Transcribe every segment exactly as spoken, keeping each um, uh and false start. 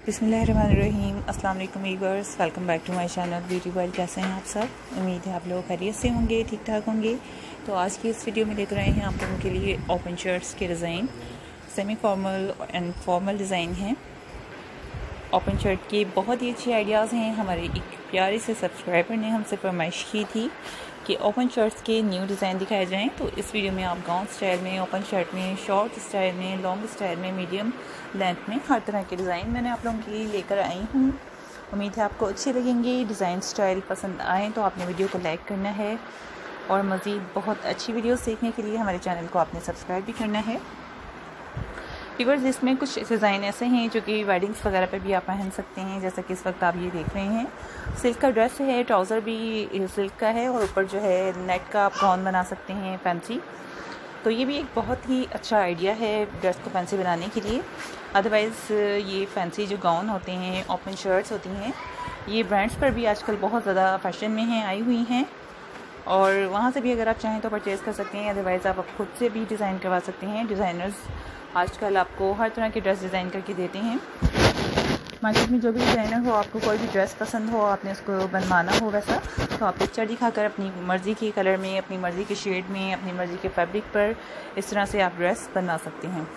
बिस्मिल्लाहिर्रहमानिर्रहीम। अस्सलाम वालेकुम viewers, welcome back to my channel beauty world. कैसे हैं आप सब? उम्मीद है आप लोग खैरियत से होंगे, ठीक ठाक होंगे। तो आज की इस वीडियो में लेकर आए हैं आप लोगों के लिए ओपन शर्ट्स के डिज़ाइन। Semi formal and formal design हैं। ओपन शर्ट के बहुत ही अच्छे आइडियाज़ हैं। हमारे एक प्यारे से सब्सक्राइबर ने हमसे फरमाइश की थी कि ओपन शर्ट्स के न्यू डिज़ाइन दिखाए जाएं। तो इस वीडियो में आप गाउन स्टाइल में, ओपन शर्ट में, शॉर्ट स्टाइल में, लॉन्ग स्टाइल में, मीडियम लेंथ में, हर तरह के डिज़ाइन मैंने आप लोगों के लिए लेकर आई हूँ। उम्मीद है आपको अच्छे लगेंगे। डिज़ाइन स्टाइल पसंद आए तो आपने वीडियो को लाइक करना है और मज़ीद बहुत अच्छी वीडियोस देखने के लिए हमारे चैनल को आपने सब्सक्राइब भी करना है। व्यूअर्स, इसमें कुछ डिज़ाइन ऐसे हैं जो कि वेडिंग्स वगैरह पे भी आप पहन सकते हैं, जैसा कि इस वक्त आप ये देख रहे हैं। सिल्क का ड्रेस है, ट्राउज़र भी सिल्क का है और ऊपर जो है नेट का आप गाउन बना सकते हैं फैंसी। तो ये भी एक बहुत ही अच्छा आइडिया है ड्रेस को फैंसी बनाने के लिए। अदरवाइज़ ये फैंसी जो गाउन होते हैं, ओपन शर्ट्स होती हैं, ये ब्रांड्स पर भी आजकल बहुत ज़्यादा फैशन में हैं, आई हुई हैं और वहाँ से भी अगर आप चाहें तो परचेज़ कर सकते हैं। अदरवाइज़ आप खुद से भी डिज़ाइन करवा सकते हैं। डिज़ाइनर्स आजकल आपको हर तरह के ड्रेस डिज़ाइन करके देते हैं। मार्केट में जो भी डिज़ाइनर हो, आपको कोई भी ड्रेस पसंद हो, आपने उसको बनवाना हो वैसा, तो आप पिक्चर दिखाकर अपनी मर्ज़ी के कलर में, अपनी मर्ज़ी के शेड में, अपनी मर्ज़ी के फैब्रिक पर इस तरह से आप ड्रेस बना सकते हैं।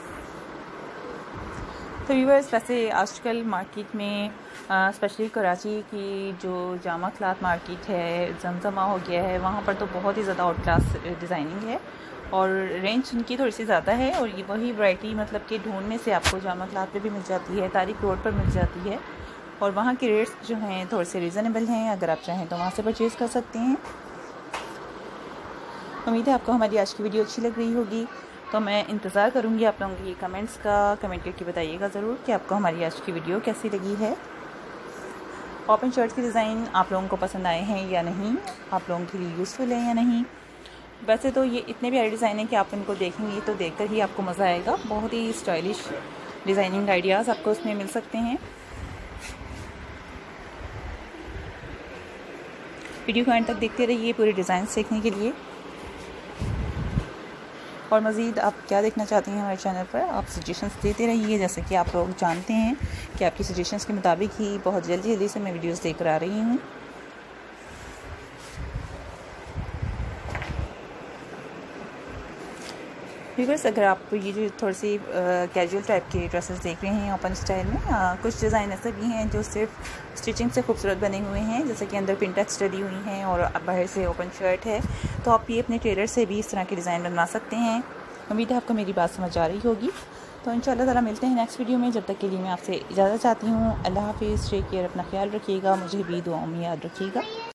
तो व्यूअर्स, वैसे आजकल मार्केट में स्पेशली कराची की जो जामा क्लॉथ मार्केट है, जमजमा हो गया है, वहाँ पर तो बहुत ही ज़्यादा आउट क्लास डिज़ाइनिंग है और रेंज उनकी थोड़ी सी ज़्यादा है और ये वही वैरायटी मतलब कि ढूंढने से आपको जामा क्लॉथ पे भी मिल जाती है, तारिक रोड पर मिल जाती है और वहाँ के रेट्स जो हैं थोड़े से रीज़नेबल हैं। अगर आप चाहें तो वहाँ से परचेज़ कर सकते हैं। उम्मीद है आपको हमारी आज की वीडियो अच्छी लग रही होगी। तो मैं इंतज़ार करूँगी आप लोगों की कमेंट्स का। कमेंट करके बताइएगा ज़रूर कि आपको हमारी आज की वीडियो कैसी लगी है। ओपन शर्ट के डिज़ाइन आप लोगों को पसंद आए हैं या नहीं, आप लोगों के लिए यूज़फुल है या नहीं। वैसे तो ये इतने प्यारे डिज़ाइन हैं कि आप इनको देखेंगे तो देखकर ही आपको मज़ा आएगा। बहुत ही स्टाइलिश डिज़ाइनिंग आइडियाज़ आपको उसमें मिल सकते हैं। वीडियो को एंड तक देखते रहिए पूरे डिज़ाइन देखने के लिए। और मज़ीद आप क्या देखना चाहते हैं हमारे चैनल पर, आप सजेशंस देते रहिए। जैसे कि आप लोग जानते हैं कि आपकी सजेशंस के मुताबिक ही बहुत जल्दी जल्दी से मैं वीडियोस लेकर आ रही हूँ। व्यूअर्स, अगर आप ये जो थोड़ी सी कैजुअल टाइप के ड्रेसेस देख रहे हैं ओपन स्टाइल में, आ, कुछ डिज़ाइन ऐसे भी हैं जो सिर्फ स्टिचिंग से खूबसूरत बने हुए हैं, जैसे कि अंदर पिंटेक्स डली हुई हैं और बाहर से ओपन शर्ट है। तो आप ये अपने टेलर से भी इस तरह के डिज़ाइन बनवा सकते हैं। उम्मीद है आपको मेरी बात समझ आ रही होगी। तो इंशाल्लाह ताला मिलते हैं नेक्स्ट वीडियो में। जब तक के लिए मैं आपसे इजाज़त चाहती हूँ। अल्लाह हाफिज़, टेक केयर, अपना ख्याल रखिएगा, मुझे भी दुआओं में याद रखिएगा।